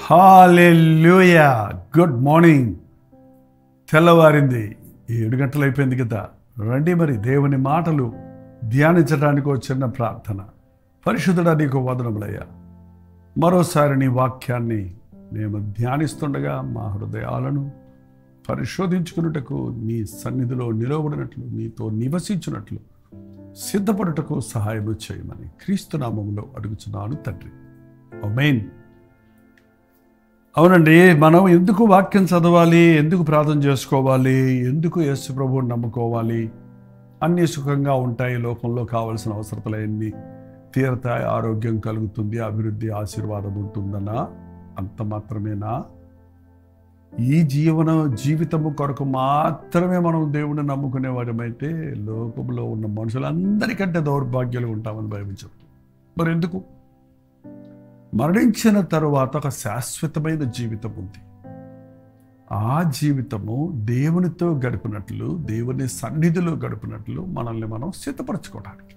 హల్లెలూయా. Good morning. తెల్లవారింది, 7 గంటలు అయిపోయింది కదా. రండి మరి దేవుని మాటలు ధ్యానించడానికి చిన్న ప్రార్థన. పరిశుద్ధుడా, నీకు వందనములయ్యా. మరోసారి నీ వాక్యాన్ని మేము ధ్యానిస్తుండగా మా హృదయాలను పరిశోధించుకున్నటకు, నీ సన్నిధిలో నిలవబడినట్లు, నీతో నివసించినట్లు సిద్ధపడుటకు సహాయము చేయమని క్రీస్తు నామములో అడుగుచున్నాను తండ్రి. ఆమేన్. అవునండి, మనం ఎందుకు వాక్యం చదవాలి, ఎందుకు ప్రార్థన చేసుకోవాలి, ఎందుకు యేసు ప్రభువుని నమ్ముకోవాలి? అన్నీ సుఖంగా ఉంటాయి, లోకంలో కావలసిన అవసరతలన్నీ తీరతాయి, ఆరోగ్యం కలుగుతుంది, అభివృద్ధి, ఆశీర్వాదం ఉంటుందన్నా అంత మాత్రమేనా? ఈ జీవితము కొరకు మాత్రమే మనం దేవుడిని నమ్ముకునేవాడమైతే లోకంలో ఉన్న మనుషులందరికంటే దౌర్భాగ్యాలు ఉంటామని బైబిల్ చెప్తుంది. మరి ఎందుకు? మరణించిన తరువాత ఒక శాశ్వతమైన జీవితం ఉంది. ఆ జీవితము దేవునితో గడిపినట్లు, దేవుని సన్నిధిలో గడిపినట్లు మనల్ని మనం సిద్ధపరచుకోవడానికి.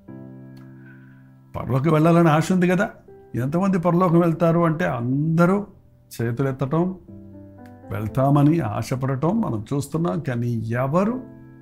పరలోకం వెళ్ళాలని ఆశ ఉంది కదా. ఎంతమంది పరలోకం వెళ్తారు అంటే అందరూ చేతులు ఎత్తటం, వెళ్తామని ఆశపడటం మనం చూస్తున్నాం. కానీ ఎవరు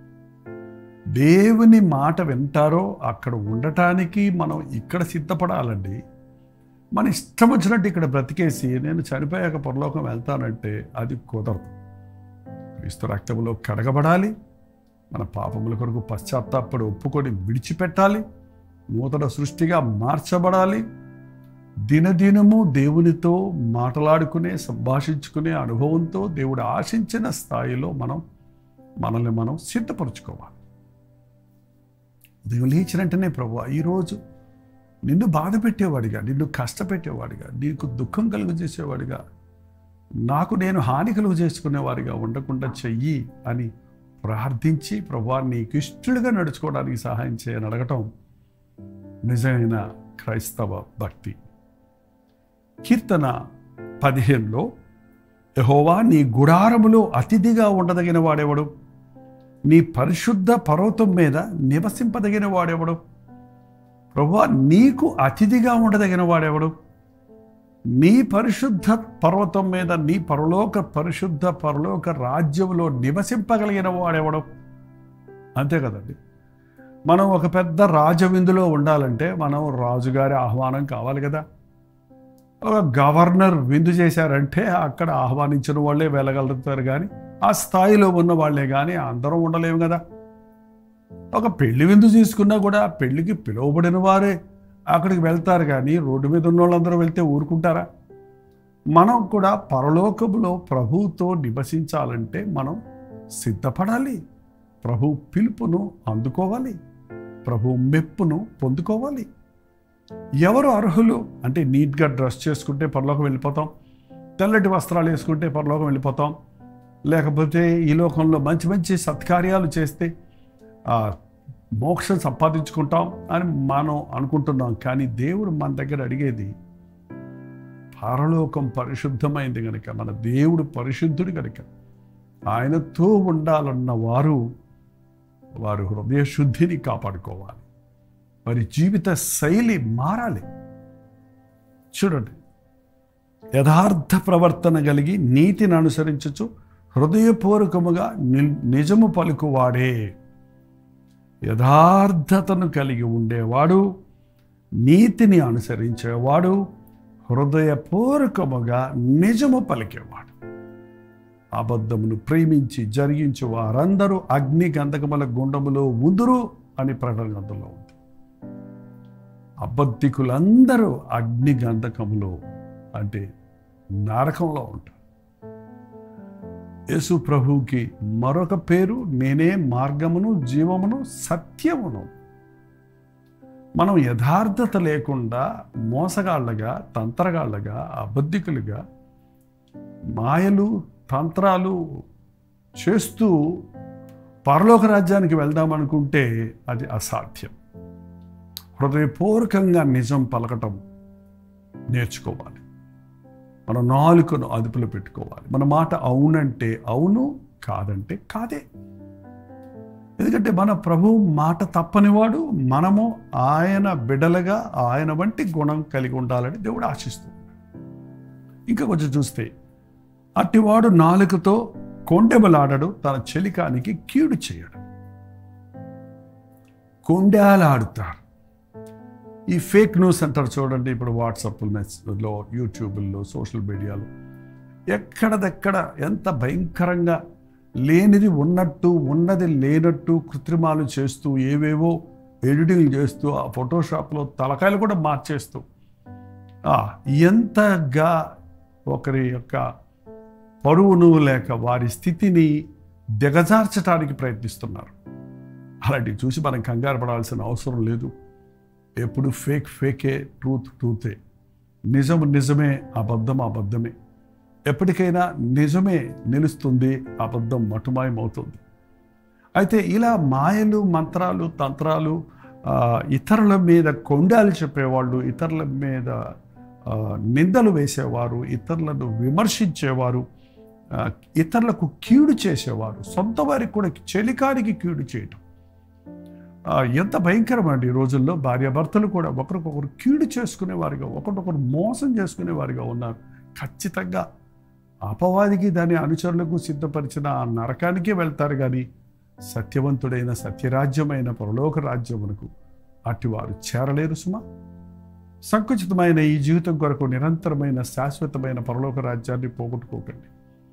దేవుని మాట వింటారో అక్కడ ఉండటానికి మనం ఇక్కడ సిద్ధపడాలండి. మన ఇష్టం వచ్చినట్టు ఇక్కడ బ్రతికేసి నేను చనిపోయాక పరలోకం వెళ్తానంటే అది కుదరదు. క్రీస్తు రక్తములో కడగబడాలి, మన పాపముల కొరకు పశ్చాత్తాపడి ఒప్పుకొని విడిచిపెట్టాలి, నూతన సృష్టిగా మార్చబడాలి, దినదినము దేవునితో మాట్లాడుకునే, సంభాషించుకునే అనుభవంతో దేవుడు ఆశించిన స్థాయిలో మనల్ని మనం సిద్ధపరచుకోవాలి. దేవుడు లేచిన వెంటనే, ప్రభువా ఈరోజు నిన్ను బాధ పెట్టేవాడిగా, నిన్ను కష్టపెట్టేవాడిగా, నీకు దుఃఖం కలుగు చేసేవాడిగా, నాకు నేను హాని కలుగు చేసుకునేవాడిగా ఉండకుండా చెయ్యి అని ప్రార్థించి ప్రభువా నీకు ఇష్టలుగా నడుచుకోవడానికి సహాయం చేయని అడగటం నిజమైన క్రైస్తవ భక్తి. కీర్తన 15లో యెహోవా నీ గుడారములో అతిథిగా ఉండదగిన వాడెవడు? నీ పరిశుద్ధ పర్వతం మీద నివసింపదగిన వాడెవడు? ప్రభువా నీకు అతిథిగా ఉండదగిన వాడెవడు? నీ పరిశుద్ధ పర్వతం మీద, నీ పరిశుద్ధ పరలోక రాజ్యంలో నివసింపగలిగిన వాడెవడు? అంతే కదండి. మనం ఒక పెద్ద రాజవిందులో ఉండాలంటే మనం రాజుగారి ఆహ్వానం కావాలి కదా. ఒక గవర్నర్ విందు చేశారంటే అక్కడ ఆహ్వానించిన వాళ్ళే వెళ్ళగలుగుతారు, కానీ ఆ స్థాయిలో ఉన్న వాళ్ళే కానీ అందరం ఉండలేము కదా. ఒక పెళ్లి విందు తీసుకున్నా కూడా పెళ్లికి పిలువబడిన వారే అక్కడికి వెళ్తారు, కానీ రోడ్డు మీద ఉన్న వాళ్ళందరూ వెళ్తే ఊరుకుంటారా? మనం కూడా పరలోకములో ప్రభువుతో నివసించాలంటే మనం సిద్ధపడాలి. ప్రభు పిలుపును అందుకోవాలి, ప్రభు మెప్పును పొందుకోవాలి. ఎవరు అర్హులు అంటే, నీట్గా డ్రెస్ చేసుకుంటే పరలోకం వెళ్ళిపోతాం, తెల్లటి వస్త్రాలు వేసుకుంటే పరలోకం వెళ్ళిపోతాం, లేకపోతే ఈ లోకంలో మంచి మంచి సత్కార్యాలు చేస్తే మోక్షం సంపాదించుకుంటాం అని మనం అనుకుంటున్నాం. కానీ దేవుడు మన దగ్గర అడిగేది, పరలోకం పరిశుద్ధమైంది కనుక, మన దేవుడు పరిశుద్ధుడు కనుక ఆయనతో ఉండాలన్న వారు హృదయ శుద్ధిని కాపాడుకోవాలి, వారి జీవిత శైలి మారాలి. చూడండి, యథార్థ ప్రవర్తన కలిగి నీతిని అనుసరించచ్చు హృదయపూర్వకముగా నిజము పలుకువాడే. యథార్థతను కలిగి ఉండేవాడు, నీతిని అనుసరించేవాడు, హృదయపూర్వకముగా నిజము పలికేవాడు. అబద్ధమును ప్రేమించి జరిగించు వారందరూ అగ్ని గంధకముల గుండములో ఉందురు అని ప్రకటన గ్రంథంలో ఉంది. అబద్ధికులందరూ అగ్ని గంధకములో అంటే నరకంలో ఉంటారు. యేసు ప్రభువుకి మరొక పేరు, నేనే మార్గమును, జీవమును, సత్యమును. మనం యథార్థత లేకుండా మోసగాళ్ళగా, తంత్రగాళ్ళగా, అబద్ధికులుగా, మాయలు తంత్రాలు చేస్తూ పరలోక రాజ్యానికి వెళ్దామనుకుంటే అది అసాధ్యం. హృదయపూర్వకంగా నిజం పలకటం నేర్చుకోవాలి. మన నాలుకను అదుపులో పెట్టుకోవాలి. మన మాట అవునంటే అవును, కాదంటే కాదే. ఎందుకంటే మన ప్రభు మాట తప్పనివాడు, మనము ఆయన బిడ్డలుగా ఆయన వంటి గుణం కలిగి ఉండాలని దేవుడు ఆశిస్తున్నాడు. ఇంకా కొంచెం చూస్తే, అట్టివాడు నాలుకతో కొండెమలాడడు, తన చెలికానికి కీడు చేయడు. కొండేలాడుతారు. ఈ ఫేక్ న్యూస్ అంటారు చూడండి, ఇప్పుడు వాట్సాప్లో, యూట్యూబ్లో, సోషల్ మీడియాలో ఎక్కడదెక్కడ ఎంత భయంకరంగా లేనిది ఉన్నట్టు, ఉన్నది లేనట్టు కృత్రిమాలు చేస్తూ, ఏవేవో ఎడిటింగ్ చేస్తూ, ఆ ఫోటోషాప్లో తలకాయలు కూడా మార్చేస్తూ ఎంతగా ఒకరి యొక్క పరువును లేక వారి స్థితిని దిగజార్చడానికి ప్రయత్నిస్తున్నారు. అలాంటివి చూసి మనం కంగారు పడాల్సిన అవసరం లేదు. ఎప్పుడు ఫేక్ ఫేకే, ట్రూత్ ట్రూతే, నిజం నిజమే, అబద్ధం అబద్ధమే. ఎప్పటికైనా నిజమే నిలుస్తుంది, అబద్ధం మటుమాయమవుతుంది. అయితే ఇలా మాయలు, మంత్రాలు, తంత్రాలు, ఇతరుల మీద కొండాలు చెప్పేవాళ్ళు, ఇతరుల మీద నిందలు వేసేవారు, ఇతరులను విమర్శించేవారు, ఇతరులకు కీడు చేసేవారు, సొంత వారికి కూడా చెలికానికి కీడు చేయటం ఎంత భయంకరమండి. ఈ రోజుల్లో భార్యాభర్తలు కూడా ఒకరికొకరు కీడు చేసుకునేవారిగా, ఒకరికొకరు మోసం చేసుకునేవారిగా ఉన్నారు. ఖచ్చితంగా అపవాదికి, దాని అనుచరులకు సిద్ధపరిచిన ఆ నరకానికే వెళ్తారు. కానీ సత్యవంతుడైన, సత్యరాజ్యమైన పరలోక రాజ్యమునకు అటివారు చేరలేరు సుమా. సంకుచితమైన ఈ జీవితం కొరకు నిరంతరమైన, శాశ్వతమైన పరలోక రాజ్యాన్ని పోగొట్టుకోకండి.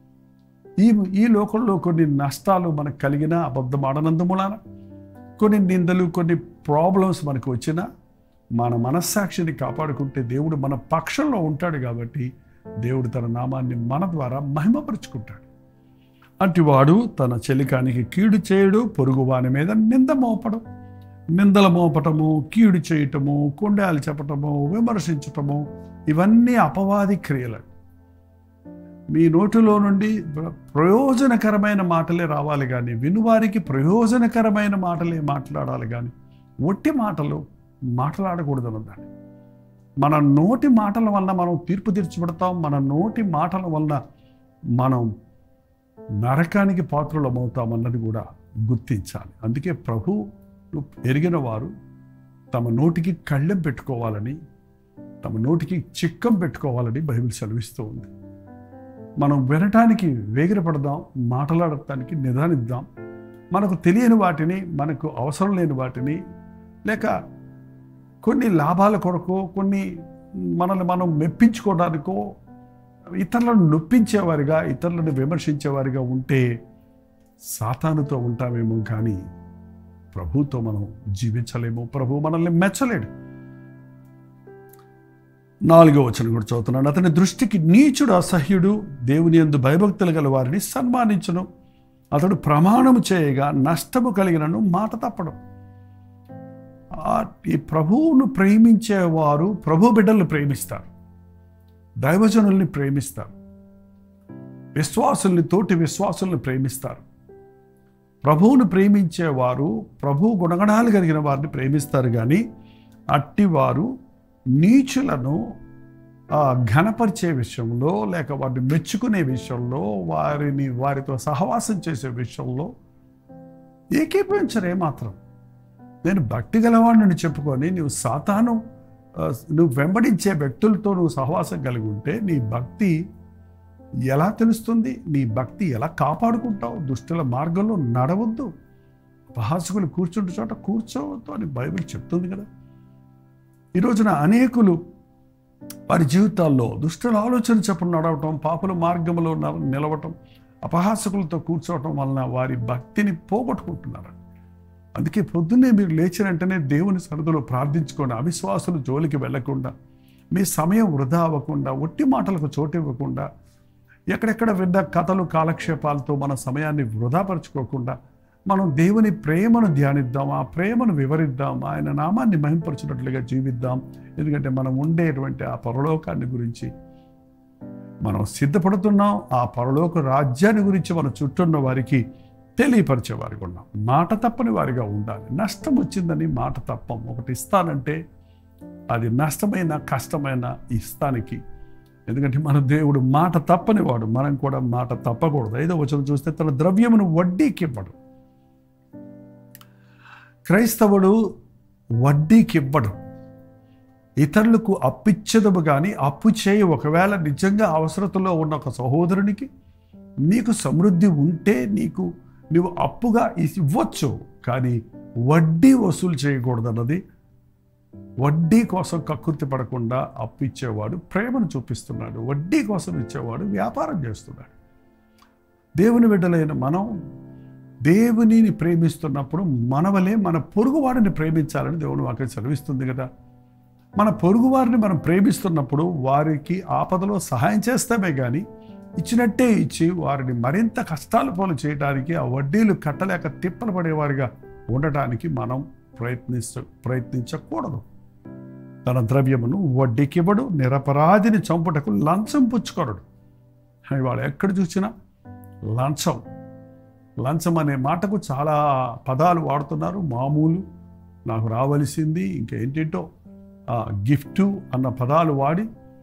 ఈ లోకంలో కొన్ని నష్టాలు మనకు కలిగిన, అబద్ధం ఆడనందు మూలాన కొన్ని నిందలు, కొన్ని ప్రాబ్లమ్స్ మనకు వచ్చినా మన మనస్సాక్షిని కాపాడుకుంటే దేవుడు మన పక్షంలో ఉంటాడు. కాబట్టి దేవుడు తన నామాన్ని మన ద్వారా మహిమపరుచుకుంటాడు. అటివాడు తన చెలికానికి కీడు చేయడు, పొరుగువాని మీద నింద మోపడం. నిందల మోపటము, కీడు చేయటము, కొండాలు చెప్పటము, విమర్శించటము, ఇవన్నీ అపవాది క్రియలు. మీ నోటిలో నుండి ప్రయోజనకరమైన మాటలే రావాలి కానీ, వినువారికి ప్రయోజనకరమైన మాటలే మాట్లాడాలి కానీ, ఒట్టి మాటలు మాట్లాడకూడదు అన్నదాన్ని. మన నోటి మాటల వలన మనం తీర్పు తీర్చబడతాం. మన నోటి మాటల వలన మనం నరకానికి పాత్రులమవుతాం అన్నది కూడా గుర్తించాలి. అందుకే ప్రభువు ఎరిగిన వారు తమ నోటికి కళ్ళెం పెట్టుకోవాలని, తమ నోటికి చిక్కం పెట్టుకోవాలని బైబిల్ సెలవిస్తూ ఉంది. మనం వినటానికి వేగిరపడదాం, మాట్లాడటానికి నిదానిద్దాం. మనకు తెలియని వాటిని, మనకు అవసరం లేని వాటిని, లేక కొన్ని లాభాల కొరకు, కొన్ని మనల్ని మనం మెప్పించుకోవడానికో, ఇతరులను నొప్పించేవారిగా, ఇతరులను విమర్శించేవారిగా ఉంటే సాతానుతో ఉంటామేమో కానీ ప్రభువుతో మనం జీవించలేము. ప్రభువు మనల్ని మెచ్చలేడు. 4వ వచనం కూడా చదువుతున్నాడు. అతని దృష్టికి నీచుడు, అసహ్యుడు, దేవుని యందు భయభక్తులు గల వారిని సన్మానించును. అతడు ప్రమాణము చేయగా నష్టము కలిగినను మాట తప్పడం. ఈ ప్రభువును ప్రేమించేవారు ప్రభు బిడ్డలను ప్రేమిస్తారు, దైవజనుల్ని ప్రేమిస్తారు, విశ్వాసుల్ని, తోటి విశ్వాసుల్ని ప్రేమిస్తారు. ప్రభువును ప్రేమించేవారు ప్రభు గుణగణాలు కలిగిన వారిని ప్రేమిస్తారు. కానీ అట్టివారు నీచులను ఘనపరిచే విషయంలో, లేక వారిని మెచ్చుకునే విషయంలో, వారితో సహవాసం చేసే విషయంలో ఏకీభవించరు ఏమాత్రం. నేను భక్తి గలవాడిని చెప్పుకొని నువ్వు వెంబడించే వ్యక్తులతో నువ్వు సహవాసం కలిగి ఉంటే నీ భక్తి ఎలా తెలుస్తుంది? నీ భక్తి ఎలా కాపాడుకుంటావు? దుష్టుల మార్గంలో నడవద్దు, అపహాసకులు కూర్చుంటే చోట కూర్చోవద్దు అని బైబిల్ చెప్తుంది కదా. ఈ రోజున అనేకులు వారి జీవితాల్లో దుష్టుల ఆలోచన చొప్పున నడవటం, పాపుల మార్గంలో నిలవటం, అపహాసకులతో కూర్చోవటం వలన వారి భక్తిని పోగొట్టుకుంటున్నారు. అందుకే పొద్దున్నే మీరు లేచిన వెంటనే దేవుని సన్నిధిలో ప్రార్థించుకోండి. అవిశ్వాసులు జోలికి వెళ్లకుండా, మీ సమయం వృధా అవ్వకుండా, ఒట్టి మాటలకు చోటు ఇవ్వకుండా, ఎక్కడెక్కడ విన్న కథలు, కాలక్షేపాలతో మన సమయాన్ని వృధాపరచుకోకుండా మనం దేవుని ప్రేమను ధ్యానిద్దాం, ఆ ప్రేమను వివరిద్దాం, ఆయన నామాన్ని మహింపరచినట్లుగా జీవిద్దాం. ఎందుకంటే మనం ఉండేటువంటి ఆ పరలోకాన్ని గురించి మనం సిద్ధపడుతున్నాం. ఆ పరలోక రాజ్యాన్ని గురించి మన చుట్టూ ఉన్న వారికి తెలియపరిచేవారిగా ఉన్నాం. మాట తప్పని వారిగా ఉండాలి. నష్టం వచ్చిందని మాట తప్పం. ఒకటి ఇస్తానంటే అది నష్టమైన, కష్టమైన ఇస్తానికి. ఎందుకంటే మన దేవుడు మాట తప్పని వాడు, మనం కూడా మాట తప్పకూడదు. 5వ వచనం చూస్తే తన ద్రవ్యమును వడ్డీకి ఇవ్వడు. క్రైస్తవుడు వడ్డీకి ఇవ్వడు. ఇతరులకు అప్పిచ్చదము కానీ అప్పు చేయి. ఒకవేళ నిజంగా అవసరతలో ఉన్న ఒక సహోదరునికి నీకు సమృద్ధి ఉంటే నువ్వు అప్పుగా ఇవ్వచ్చు, కానీ వడ్డీ వసూలు చేయకూడదన్నది. వడ్డీ కోసం కక్కుర్తి పడకుండా అప్పు ఇచ్చేవాడు ప్రేమను చూపిస్తున్నాడు, వడ్డీ కోసం ఇచ్చేవాడు వ్యాపారం చేస్తున్నాడు. దేవుని బిడ్డలైన మనం దేవునిని ప్రేమిస్తున్నప్పుడు మన వలె మన పొరుగువాడిని ప్రేమించాలని దేవుని వాక్యం సెలవిస్తుంది కదా. మన పొరుగువారిని మనం ప్రేమిస్తున్నప్పుడు వారికి ఆపదలో సహాయం చేస్తామే కానీ ఇచ్చినట్టే ఇచ్చి వారిని మరింత కష్టాల పాలు చేయడానికి, ఆ వడ్డీలు కట్టలేక తిప్పలు పడేవారిగా ఉండటానికి మనం ప్రయత్నించకూడదు. తన ద్రవ్యమును వడ్డీకివ్వడు, నిరపరాధిని చంపుటకు లంచం పుచ్చుకోరడు. ఇవాళ ఎక్కడ చూసినా లంచం అనే మాటకు చాలా పదాలు వాడుతున్నారు. మామూలు, నాకు రావలసింది, ఇంకేంటేంటో గిఫ్టు అన్న పదాలు వాడి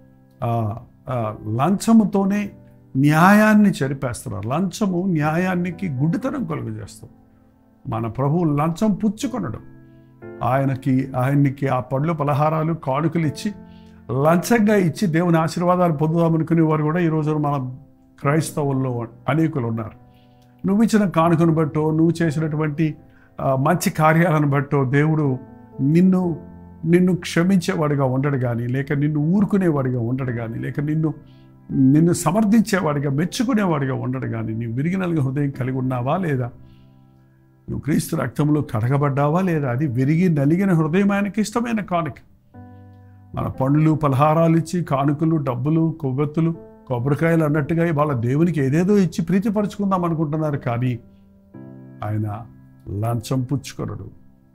లంచముతోనే న్యాయాన్ని చెరిపేస్తున్నారు. లంచము న్యాయానికి గుడ్డితనం కలుగజేస్తుంది. మన ప్రభువు లంచం పుచ్చుకొనడు. ఆయనకి ఆ పళ్ళు పలహారాలు కానుకలు ఇచ్చి లంచంగా ఇచ్చి దేవుని ఆశీర్వాదాలు పొందుదామనుకునే వారు కూడా ఈరోజు మన క్రైస్తవుల్లో అనేకులు ఉన్నారు. నువ్వు ఇచ్చిన కానుకను బట్టో, నువ్వు చేసినటువంటి మంచి కార్యాలను బట్టో దేవుడు నిన్ను క్షమించేవాడిగా ఉండడు కానీ, లేక నిన్ను ఊరుకునేవాడిగా ఉండడు కానీ, లేక నిన్ను సమర్థించేవాడిగా మెచ్చుకునేవాడిగా ఉండడు కానీ, నీవు విరిగినలుగా హృదయం కలిగి ఉన్నావా లేదా, నువ్వు క్రీస్తు రక్తంలో కడగబడ్డావా లేదా, అది విరిగి నలిగిన హృదయం ఆయనకి ఇష్టమైన కానుక. మన పండ్లు పలహారాలు ఇచ్చి కానుకలు, డబ్బులు, కొవ్వొత్తులు, కొబ్బరికాయలు అన్నట్టుగా వాళ్ళ దేవునికి ఏదేదో ఇచ్చి ప్రీతిపరుచుకుందాం అనుకుంటున్నారు, కానీ ఆయన లంచం పుచ్చుకొనడు.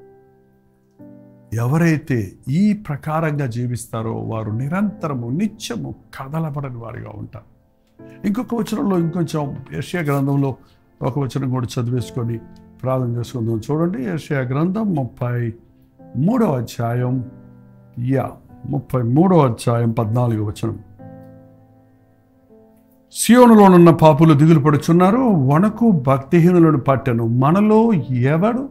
ఎవరైతే ఈ ప్రకారంగా జీవిస్తారో వారు నిరంతరము నిత్యము కదలబడని వారిగా ఉంటారు. ఇంకొక వచనంలో ఇంకొంచెం యెషయా గ్రంథంలో ఒక వచనం కూడా చదివేసుకొని ప్రార్థన చేసుకుందాం. చూడండి, యెషయా గ్రంథం 33వ అధ్యాయం 33వ అధ్యాయం 14వ వచనం. సియోనులోనున్న పాపులు దిగులు పడుచున్నారు, వణకు భక్తిహీనులను పట్టెను. మనలో ఎవడు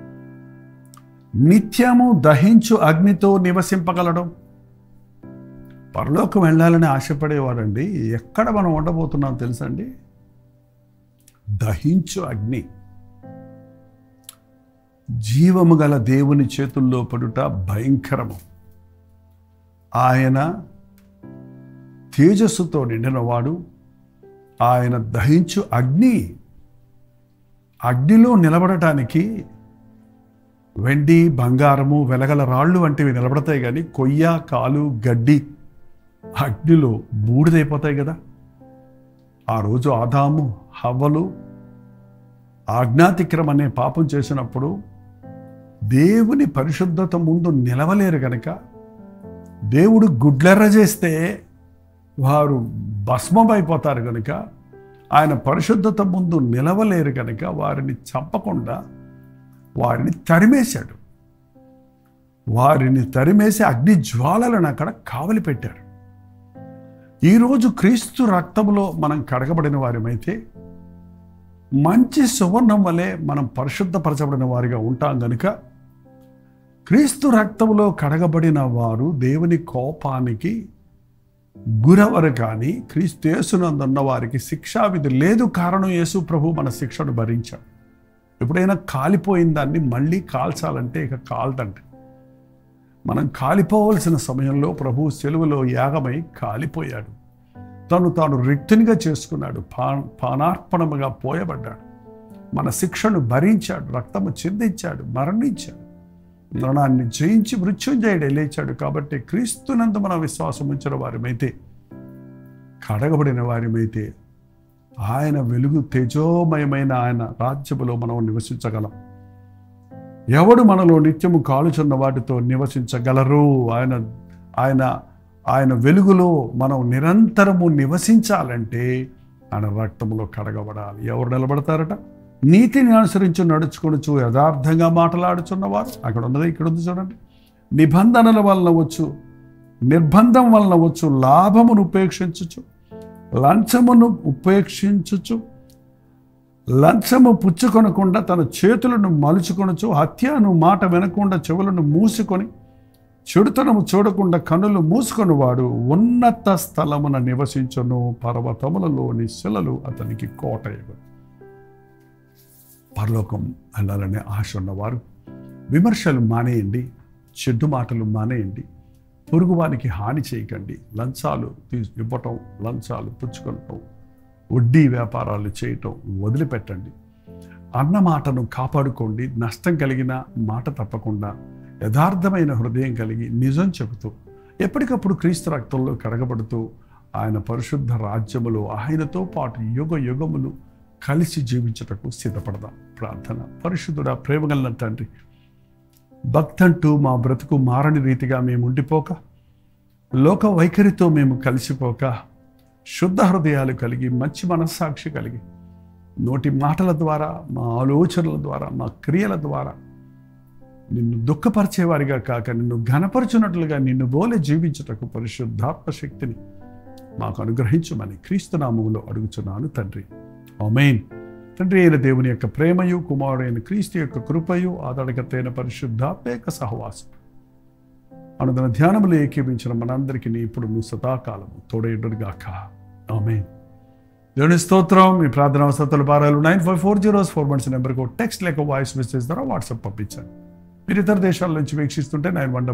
నిత్యము దహించు అగ్నితో నివసింపగలడం? పరలోకం వెళ్ళాలని ఆశపడేవాడండి, ఎక్కడ మనం ఉండబోతున్నాం తెలుసండి? దహించు అగ్ని. జీవము గల దేవుని చేతుల్లో పడుట భయంకరము. ఆయన తేజస్సుతో నిండినవాడు, ఆయన దహించు అగ్నిలో నిలబడటానికి వెండి, బంగారము, వెలగల రాళ్ళు వంటివి నిలబడతాయి, కానీ కొయ్య, కాలు, గడ్డి అగ్నిలో బూడిదైపోతాయి కదా. ఆ రోజు ఆదాము హవ్వలు ఆజ్ఞాతిక్రమం అనే పాపం చేసినప్పుడు దేవుని పరిశుద్ధత ముందు నిలవలేరు గనక, దేవుడు గుడ్లెర్ర చేస్తే వారు భస్మమైపోతారు కనుక, ఆయన పరిశుద్ధత ముందు నిలవలేరు కనుక వారిని చంపకుండా వారిని తరిమేశాడు. వారిని తరిమేసి అగ్ని జ్వాలలను అక్కడ కావలి పెట్టాడు. ఈరోజు క్రీస్తు రక్తంలో మనం కడగబడిన వారిమైతే మంచి సువర్ణం వలె మనం పరిశుద్ధపరచబడిన వారిగా ఉంటాం కనుక, క్రీస్తు రక్తంలో కడగబడిన వారు దేవుని కోపానికి గురవరు. కానీ క్రీస్తు యేసునందున్న వారికి శిక్షావిధి లేదు. కారణం యేసు ప్రభు మన శిక్షను భరించాడు. ఎప్పుడైనా కాలిపోయిన దాన్ని మళ్ళీ కాల్చాలంటే ఇక కాల్దంటే, మనం కాలిపోవలసిన సమయంలో ప్రభు సెలువులో యాగమై కాలిపోయాడు. తాను రిక్తునిగా చేసుకున్నాడు, పానార్పణముగా పోయబడ్డాడు, మన శిక్షను భరించాడు, రక్తము చిందించాడు, మరణించాడు, మరణాన్ని జయించి మృత్యుంజయుడే లేచాడు. కాబట్టి క్రీస్తునందు మన విశ్వాసం ఉంచిన వారిమైతే, కడగబడిన వారిమైతే, ఆయన వెలుగు తేజోమయమైన ఆయన రాజ్యములో మనం నివసించగలం. ఎవడు మనలో నిత్యము కాలుచున్న వాటితో నివసించగలరు? ఆయన వెలుగులో మనం నిరంతరము నివసించాలంటే ఆయన రక్తములో కడగబడాలి. ఎవరు నిలబడతారట? నీతిని అనుసరించి నడుచుకొనుచు యథార్థంగా మాట్లాడుచున్నవారు. అక్కడ ఉన్నది, ఇక్కడ ఉంది చూడండి. నిబంధనల వలన వచ్చు, నిర్బంధం వలన వచ్చు లాభమును ఉపేక్షించుచు, లంచమును ఉపేక్షించుచు, లంచము పుచ్చుకొనకుండా తన చేతులను మలుచుకొనుచు, హత్యను మాట వినకుండా చెవులను మూసుకొని చెడుతనము చూడకుండా కనులు మూసుకొని వాడు ఉన్నత స్థలమున నివసించును, పర్వతములలోని శిలలు అతనికి కోటయగు. పరలోకం వెళ్ళాలనే ఆశ ఉన్నవారు విమర్శలు మానేయండి, చెడ్డు మాటలు మానేయండి, పొరుగువానికి హాని చేయకండి, లంచాలు ఇవ్వటం, లంచాలు పుచ్చుకోవటం, వడ్డీ వ్యాపారాలు చేయటం వదిలిపెట్టండి. అన్న మాటను కాపాడుకోండి. నష్టం కలిగిన మాట తప్పకుండా యథార్థమైన హృదయం కలిగి నిజం చెబుతూ ఎప్పటికప్పుడు క్రీస్తు రక్తంలో కడగబడుతూ ఆయన పరిశుద్ధ రాజ్యములో ఆయనతో పాటు యుగ యుగములు కలిసి జీవించుటకు సిద్ధపడదాం. ప్రార్థన. పరిశుద్ధుడా, ప్రేమగల తండ్రి, భక్తంటూ మా బ్రతుకు మారని రీతిగా మేము ఉండిపోక, లోక వైఖరితో మేము కలిసిపోక, శుద్ధ హృదయాలు కలిగి మంచి మనస్సాక్షి కలిగి నోటి మాటల ద్వారా, మా ఆలోచనల ద్వారా, మా క్రియల ద్వారా నిన్ను దుఃఖపరిచేవారిగా కాక నిన్ను ఘనపరచున్నట్లుగా నిన్ను బోలే జీవించుటకు పరిశుద్ధాత్మ శక్తిని మాకు అనుగ్రహించమని క్రీస్తు నామములో అడుగుచున్నాను తండ్రి. ఆమేన్. తండ్రి అయిన దేవుని యొక్క ప్రేమయు, కుమారుడైన క్రీస్తు యొక్క కృపయు, ఆదరణకర్తైన పరిశుద్ధాత్మ యొక్క సహవాసం అనుదిన ధ్యానములు ఏకీభించిన మనందరికీ ఇప్పుడు సదాకాలము తోడైండుగాక. ఆమేన్. దేవుని స్తోత్రం. మీ ప్రార్థన అవసరతల భారాలు 954004 నెంబర్కు టెక్స్ట్ లేక వాయిస్ మెసేజ్ ద్వారా వాట్సాప్ పంపించండి. మీరు ఇతర దేశాల నుంచి వీక్షిస్తుంటే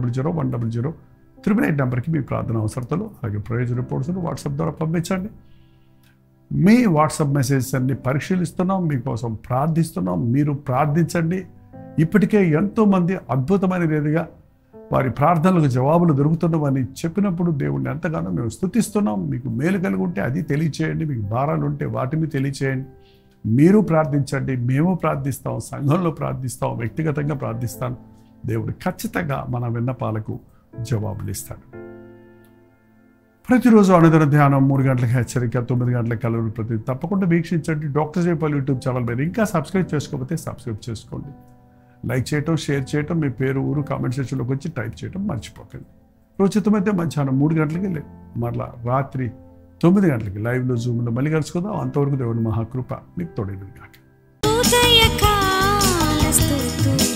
91001008 నెంబర్కి మీ ప్రార్థన అవసరతలు అలాగే ప్రయోజన రిపోర్ట్స్ను వాట్సాప్ ద్వారా పంపించండి. మీ వాట్సాప్ మెసేజెస్ అన్ని పరిశీలిస్తున్నాం, మీకోసం ప్రార్థిస్తున్నాం. మీరు ప్రార్థించండి. ఇప్పటికే ఎంతోమంది అద్భుతమైన రీతిగా వారి ప్రార్థనలకు జవాబులు దొరుకుతున్నామని చెప్పినప్పుడు దేవుణ్ణి ఎంతగానో మేము స్తుతిస్తున్నాం. మీకు మేలు కలిగి ఉంటే అది తెలియచేయండి, మీకు భారాలు ఉంటే వాటిని తెలియచేయండి. మీరు ప్రార్థించండి, మేము ప్రార్థిస్తాం, సంఘంలో ప్రార్థిస్తాం, వ్యక్తిగతంగా ప్రార్థిస్తాను. దేవుడు ఖచ్చితంగా మన విన్నపాలకు జవాబులు ఇస్తాడు. ప్రతిరోజు అనుదిన ధ్యానం 3 గంటలకు హెచ్చరిక, 9 గంటలకు కలవరు ప్రతి తప్పకుండా వీక్షించండి. డాక్టర్ జయపాల్ యూట్యూబ్ ఛానల్ మీరు ఇంకా సబ్స్క్రైబ్ చేసుకోకపోతే సబ్స్క్రైబ్ చేసుకోండి. లైక్ చేయటం, షేర్ చేయటం, మీ పేరు, ఊరు కామెంట్ సెక్షన్లోకి వచ్చి టైప్ చేయటం మర్చిపోకండి. రోచితమైతే మధ్యాహ్నం 3 గంటలకి మరలా రాత్రి 9 గంటలకి లైవ్లో జూమ్లో మళ్ళీ కలుసుకుందాం. అంతవరకు దేవుని మహాకృప మీకు తోడైనది కాక.